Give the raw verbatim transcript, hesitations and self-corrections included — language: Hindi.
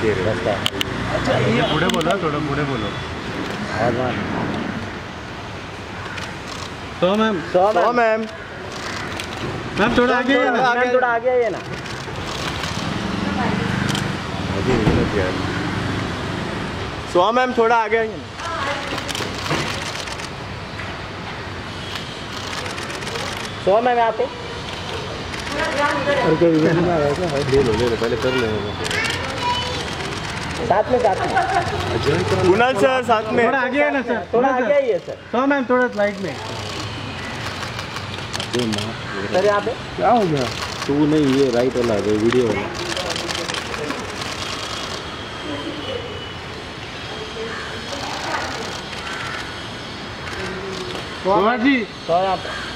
दे रहे रास्ता। अच्छा ये पुढे बोलो, थोड़ा पुढे बोलो। और मैम तो मैम सो मैम मैम थोड़ा आगे आइए ना, मैम थोड़ा आगे आइए ना। अभी नहीं यार। सो मैम थोड़ा आगे आइए ना। सो मैम यहाँ पे ले लो ले लो पहले कर लेंगे साथ में साथ में कुणाल सर साथ में। थोड़ा आगे है ना सर, थोड़ा आगे आइए सर। तो मैम थोड़ा स्लाइड में। सर यहाँ पे क्या हो गया? तू नहीं, ये राइट वाला है वीडियो वाला। जी सर यहाँ पे